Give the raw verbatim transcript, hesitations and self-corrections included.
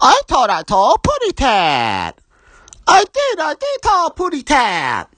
I thought I told Pooty Tat. I did, I did tell Pooty Tat.